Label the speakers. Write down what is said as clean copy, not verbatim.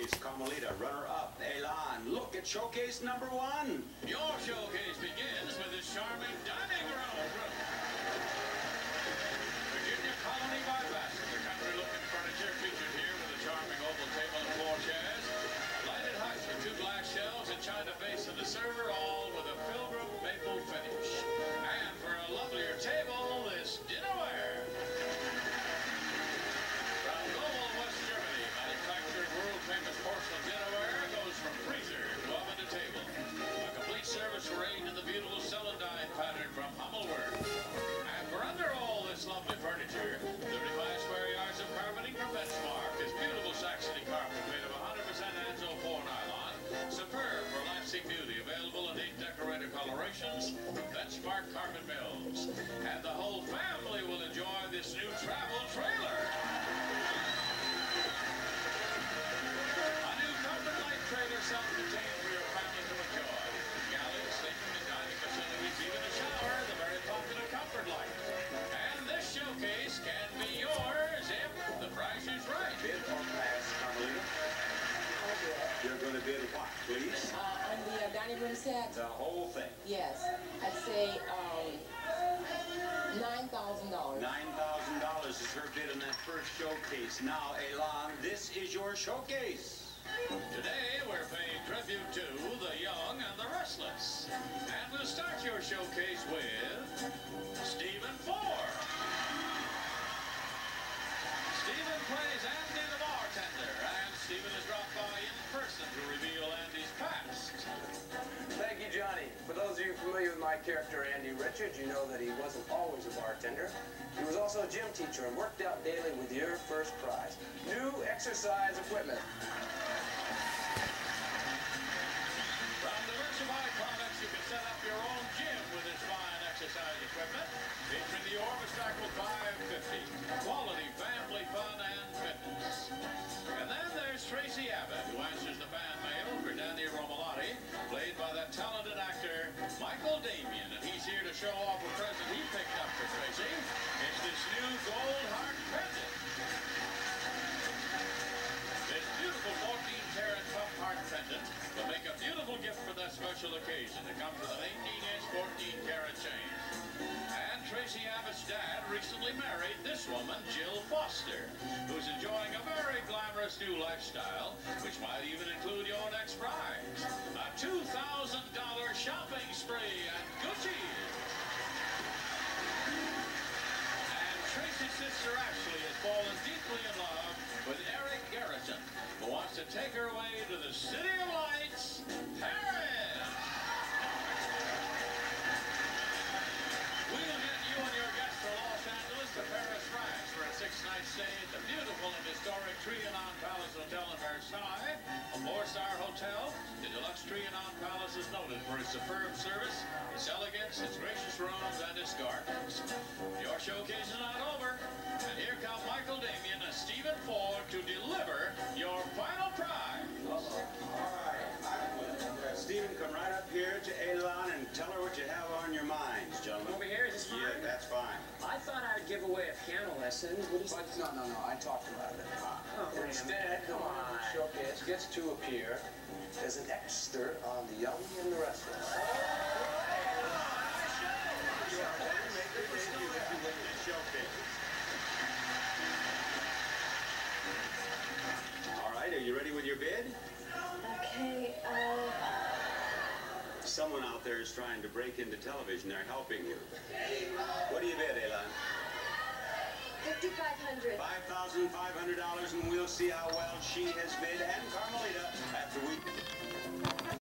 Speaker 1: showcase. Carmelita, runner-up. Elan, look at showcase number 1.
Speaker 2: Your showcase begins with this charming dining room. Virginia Colony by Bassett. The country-looking furniture featured here with a charming oval table and 4 chairs. Lighted hutch with 2 glass shelves and china base in the server, all with a Pilgrim maple finish. And for a lovelier table, this dinnerware. From Global West Germany, manufactured world-famous porcelain dinnerware goes from freezer to oven to table. A complete service arranged in the beautiful celandine pattern from Hummelwerk. And for under all this lovely furniture, 35 square yards of carpeting from Benchmark. This beautiful Saxony carpet made of 100% Anzo 4 nylon. Superb for lasting beauty, available in 8 decorator colorations from Benchmark Carpet Mills. And the whole family will enjoy this new travel trailer. A new Comfort Light trailer, self-contained for your family to enjoy. Galleys, sleeping and dining facilities, even a shower, the very popular Comfort Light. And this showcase can be yours if the price is right.
Speaker 1: Bid or pass, Carmelita? You're going to bid what, please?
Speaker 3: On the dining room set?
Speaker 1: The whole thing.
Speaker 3: Yes. I'd say $9,000.
Speaker 1: $9,000 is her bid in that first showcase. Now, Elan, this is your showcase.
Speaker 2: Today, we're paying tribute to the young and the restless. And we'll start your showcase with Stephen Ford. Stephen plays Andy the bartender, and Stephen has dropped by in person to reveal Andy's past.
Speaker 4: Thank you, Johnny. For those of you familiar with my character, Andy Richards, you know that he wasn't always a bartender. He was also a gym teacher and worked out daily with your first prize, new exercise equipment.
Speaker 2: From Diversified Products, you can set up your own gym with this fine exercise equipment, featuring the Orbistackle 550. Quality, family fun, and fitness. And then there's Tracy Abbott, who answers the fan mail for Danny Romolotti, played by that talented actor Michael Damian, and he's here to show off a present he picked up for Tracy. It's this new gold heart pendant. This beautiful 14-karat tough heart pendant will make a beautiful gift for that special occasion. It comes with an 18-inch 14-karat chain. And Tracy Abbott's dad recently married this woman, Jill Foster, who's enjoying a very glamorous new lifestyle, which might even include your next prize, a $2,000 shopping spree at Gucci. And Tracy's sister Ashley has fallen deeply in love with Eric Garrison, who wants to take her away to the City of Lights, Paris. We'll get you and your guests from Los Angeles to Paris, France for a 6-night stay at the beautiful and historic Trianon Palace Hotel in Versailles, a 4-star hotel. The deluxe Trianon Palace is noted for its superb service, its elegance, its gracious rooms, and its gardens. Your showcase is not over, and here come Michael Damian and Stephen Ford to deliver your final prize.
Speaker 1: All right. Stephen, come right up here to Elan and tell her what you have on your minds, gentlemen.
Speaker 5: Over here, is this fine?
Speaker 1: Yeah, that's fine.
Speaker 5: I thought I'd give away a piano lesson. What is
Speaker 4: But no, I talked about it.
Speaker 5: Oh,
Speaker 4: Instead,
Speaker 5: come on.
Speaker 4: the showcase gets to appear as an extra on The Young and the Restless.
Speaker 1: All right, are you ready with your bid?
Speaker 6: Okay,
Speaker 1: Someone out there is trying to break into television. They're helping you. What do you bid, Elan?
Speaker 6: $5,500.
Speaker 1: $5,500, and we'll see how well she has bid, and Carmelita, after we...